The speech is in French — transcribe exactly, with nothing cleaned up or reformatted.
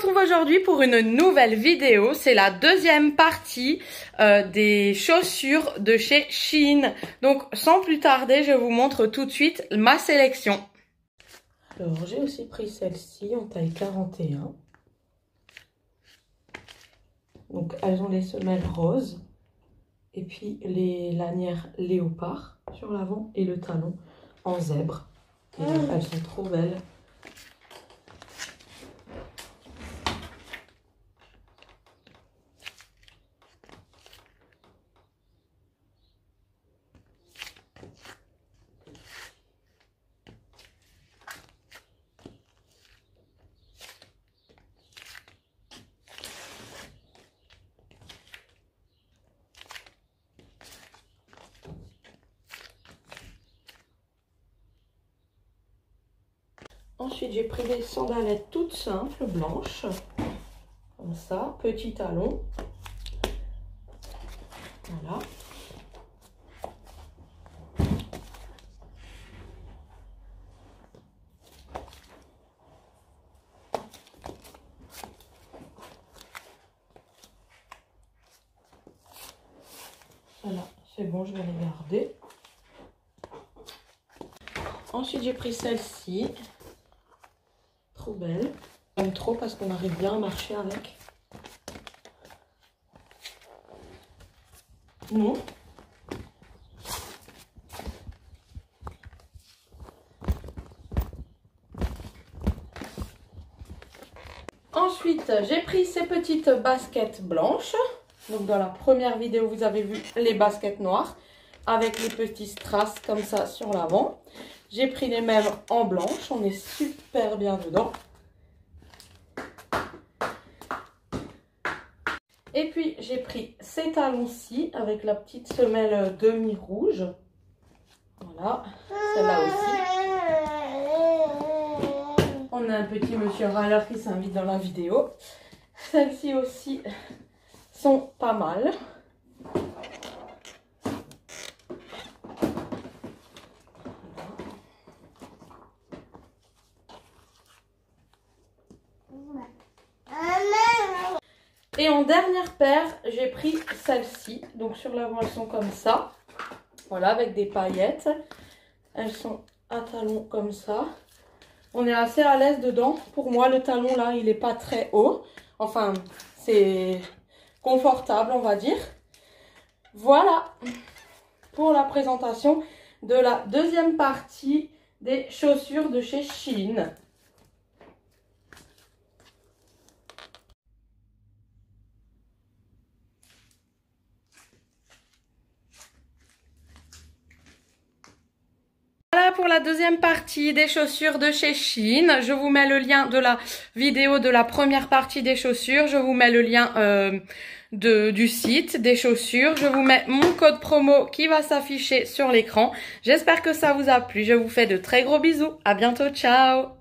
retrouve aujourd'hui pour une nouvelle vidéo. C'est la deuxième partie euh, des chaussures de chez Shein. Donc sans plus tarder, je vous montre tout de suite ma sélection. Alors j'ai aussi pris celle-ci en taille quarante et un. Donc elles ont les semelles roses et puis les lanières léopard sur l'avant et le talon en zèbre. Et mmh. Elles sont trop belles. Ensuite, j'ai pris des sandalettes toutes simples, blanches, comme ça, petit talon. Voilà. Voilà, c'est bon, je vais les garder. Ensuite, j'ai pris celle-ci. Trop belle. J'aime trop parce qu'on arrive bien à marcher avec. Non. Ensuite, j'ai pris ces petites baskets blanches. Donc dans la première vidéo, vous avez vu les baskets noires avec les petits strass comme ça sur l'avant. J'ai pris les mêmes en blanche, on est super bien dedans. Et puis j'ai pris ces talons-ci avec la petite semelle demi-rouge. Voilà, celle-là aussi. On a un petit monsieur râleur qui s'invite dans la vidéo. Celles-ci aussi sont pas mal. Et en dernière paire, j'ai pris celle-ci. Donc sur l'avant, elles sont comme ça. Voilà, avec des paillettes. Elles sont à talons comme ça. On est assez à l'aise dedans. Pour moi, le talon là, il n'est pas très haut. Enfin, c'est confortable, on va dire. Voilà pour la présentation de la deuxième partie des chaussures de chez Shein. Voilà pour la deuxième partie des chaussures de chez Shein. Je vous mets le lien de la vidéo de la première partie des chaussures. Je vous mets le lien euh, de, du site des chaussures. Je vous mets mon code promo qui va s'afficher sur l'écran. J'espère que ça vous a plu. Je vous fais de très gros bisous. À bientôt. Ciao.